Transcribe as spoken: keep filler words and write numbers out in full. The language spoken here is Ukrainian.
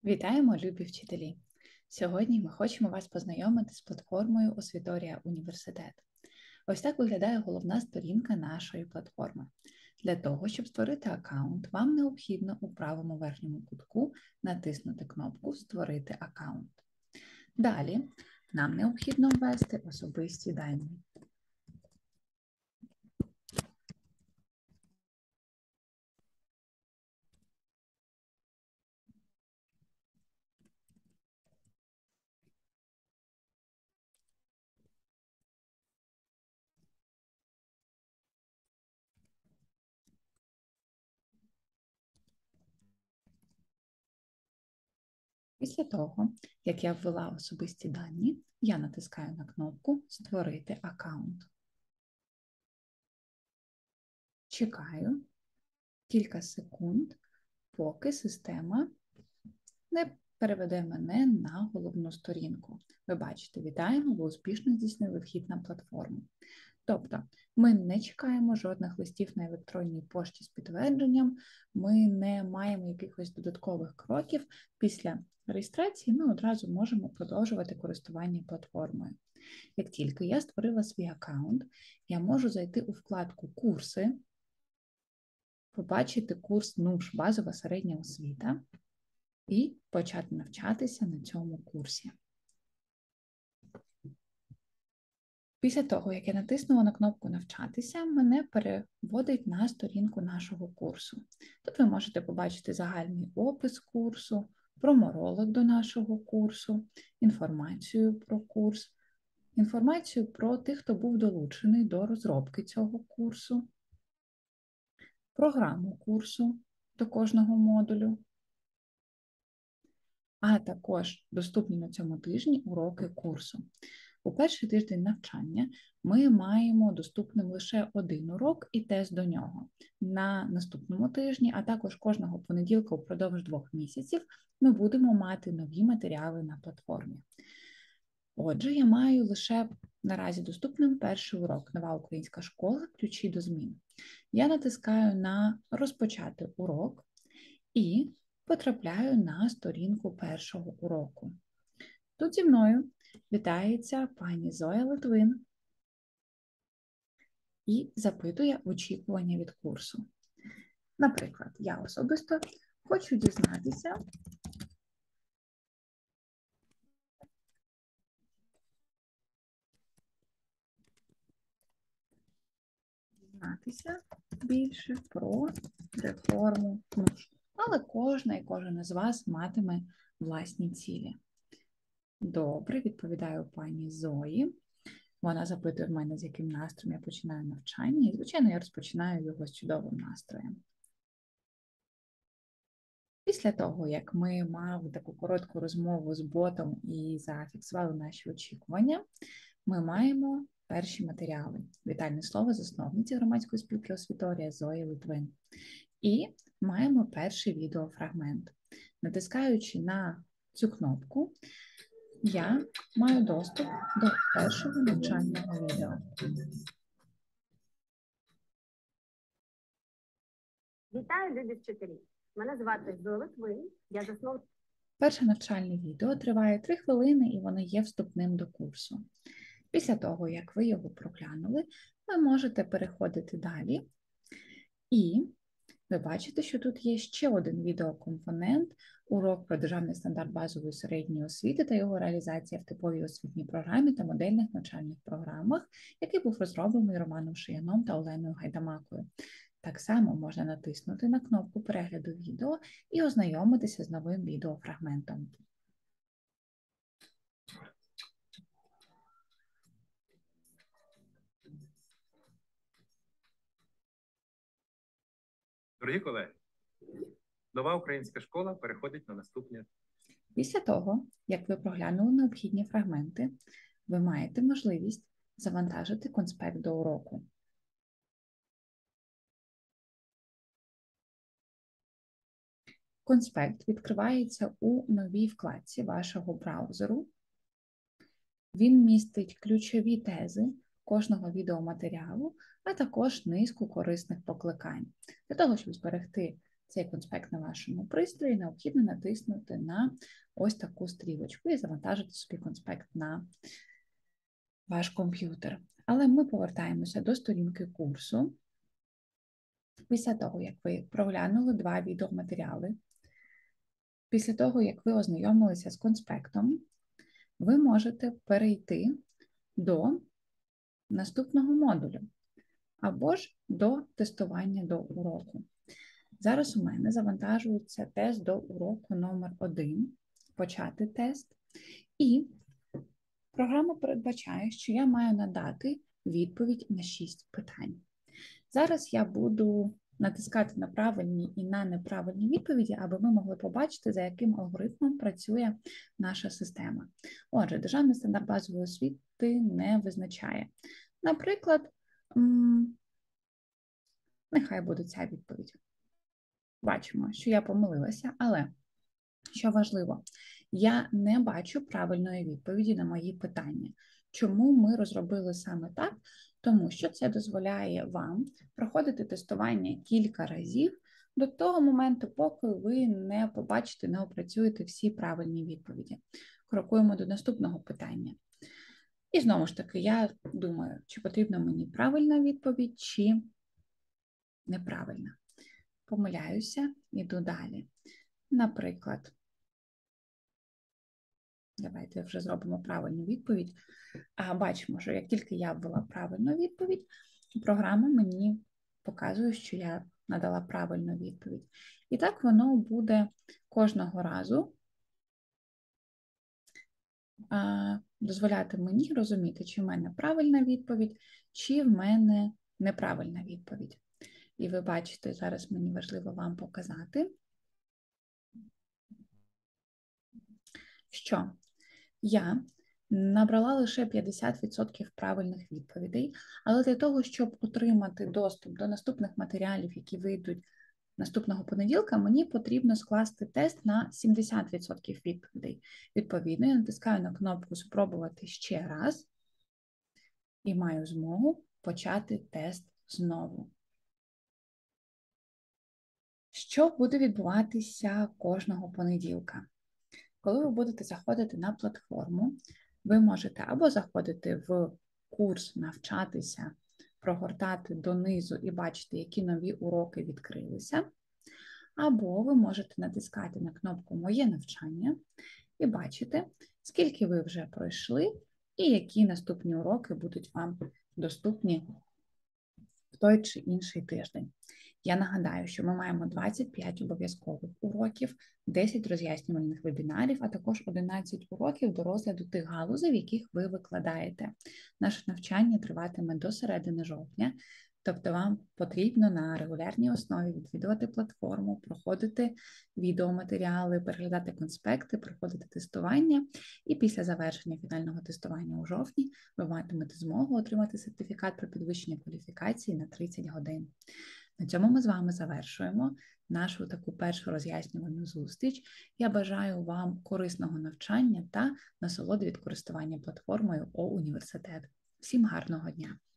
Вітаємо, любі вчителі! Сьогодні ми хочемо вас познайомити з платформою Освіторія Університет. Ось так виглядає головна сторінка нашої платформи. Для того, щоб створити аккаунт, вам необхідно у правому верхньому кутку натиснути кнопку «Створити аккаунт». Далі нам необхідно ввести особисті дані. Після того, як я ввела особисті дані, я натискаю на кнопку «Створити аккаунт». Чекаю кілька секунд, поки система не переведе мене на головну сторінку. Ви бачите, вітаємо, ви успішно здійснили вхід на платформу. Тобто, ми не чекаємо жодних листів на електронній пошті з підтвердженням, ми не маємо якихось додаткових кроків. Після реєстрації ми одразу можемо продовжувати користування платформою. Як тільки я створила свій аккаунт, я можу зайти у вкладку «Курси», побачити курс НУШ «Базова середня освіта» і почати навчатися на цьому курсі. Після того, як я натиснула на кнопку «Навчатися», мене переводить на сторінку нашого курсу. Тут ви можете побачити загальний опис курсу, проморолик до нашого курсу, інформацію про курс, інформацію про тих, хто був долучений до розробки цього курсу, програму курсу до кожного модулю, а також доступні на цьому тижні уроки курсу. У перший тиждень навчання ми маємо доступним лише один урок і тест до нього. На наступному тижні, а також кожного понеділка впродовж двох місяців ми будемо мати нові матеріали на платформі. Отже, я маю лише наразі доступним перший урок «Нова українська школа. Ключі до змін». Я натискаю на «Розпочати урок» і потрапляю на сторінку першого уроку. Тут зі мною вітається пані Зоя Литвин і запитує очікування від курсу. Наприклад, я особисто хочу дізнатися, дізнатися більше про реформу НУШ. Але кожна і кожен із вас матиме власні цілі. Добре, відповідаю пані Зої. Вона запитує в мене, з яким настроєм я починаю навчання. І, звичайно, я розпочинаю його з чудовим настроєм. Після того, як ми мали таку коротку розмову з ботом і зафіксували наші очікування, ми маємо перші матеріали. Вітальне слово засновниці громадської спілки «Освіторія» Зої Литвин. І маємо перший відеофрагмент. Натискаючи на цю кнопку, я маю доступ до першого навчального відео. Вітаю, любі вчителі! Мене звати Зоя Литвин, я засновниця. Перше навчальне відео триває три хвилини і воно є вступним до курсу. Після того, як ви його проглянули, ви можете переходити далі і ви бачите, що тут є ще один відеокомпонент – урок про державний стандарт базової середньої освіти та його реалізація в типовій освітній програмі та модельних навчальних програмах, який був розроблений Романом Шияном та Оленою Гайдамакою. Так само можна натиснути на кнопку перегляду відео і ознайомитися з новим відеофрагментом. Дорогі колеги, нова українська школа переходить на наступне. Після того, як ви проглянули необхідні фрагменти, ви маєте можливість завантажити конспект до уроку. Конспект відкривається у новій вкладці вашого браузеру. Він містить ключові тези кожного відеоматеріалу, а також низку корисних покликань. Для того, щоб зберегти цей конспект на вашому пристрої, необхідно натиснути на ось таку стрілочку і завантажити собі конспект на ваш комп'ютер. Але ми повертаємося до сторінки курсу. Після того, як ви проглянули два відеоматеріали, після того, як ви ознайомилися з конспектом, ви можете перейти до наступного модулю або ж до тестування до уроку. Зараз у мене завантажується тест до уроку номер один, почати тест, і програма передбачає, що я маю надати відповідь на шість питань. Зараз я буду натискати на правильні і на неправильні відповіді, аби ми могли побачити, за яким алгоритмом працює наша система. Отже, державний стандарт базової освіти не визначає. Наприклад, нехай буде ця відповідь. Бачимо, що я помилилася, але, що важливо, я не бачу правильної відповіді на мої питання. Чому ми розробили саме так? Тому що це дозволяє вам проходити тестування кілька разів до того моменту, поки ви не побачите, не опрацюєте всі правильні відповіді. Крокуємо до наступного питання. І знову ж таки, я думаю, чи потрібна мені правильна відповідь, чи неправильна. Помиляюся, іду далі. Наприклад, давайте вже зробимо правильну відповідь. А бачимо, що як тільки я ввела правильну відповідь, програма мені показує, що я надала правильну відповідь. І так воно буде кожного разу а, дозволяти мені розуміти, чи в мене правильна відповідь, чи в мене неправильна відповідь. І ви бачите, зараз мені важливо вам показати, що я набрала лише п'ятдесят відсотків правильних відповідей, але для того, щоб отримати доступ до наступних матеріалів, які вийдуть наступного понеділка, мені потрібно скласти тест на сімдесят відсотків відповідей. Відповідно, я натискаю на кнопку «Спробувати ще раз» і маю змогу почати тест знову. Що буде відбуватися кожного понеділка? Коли ви будете заходити на платформу, ви можете або заходити в курс, навчатися, прогортати донизу і бачити, які нові уроки відкрилися, або ви можете натискати на кнопку «Моє навчання» і бачити, скільки ви вже пройшли і які наступні уроки будуть вам доступні в той чи інший тиждень. Я нагадаю, що ми маємо двадцять п'ять обов'язкових уроків, десять роз'яснювальних вебінарів, а також одинадцять уроків до розгляду тих галузей, в яких ви викладаєте. Наше навчання триватиме до середини жовтня, тобто вам потрібно на регулярній основі відвідувати платформу, проходити відеоматеріали, переглядати конспекти, проходити тестування, і після завершення фінального тестування у жовтні ви матимете змогу отримати сертифікат про підвищення кваліфікації на тридцять годин. На цьому ми з вами завершуємо нашу таку першу роз'яснювальну зустріч. Я бажаю вам корисного навчання та насолоди від користування платформою О-Університет. Всім гарного дня!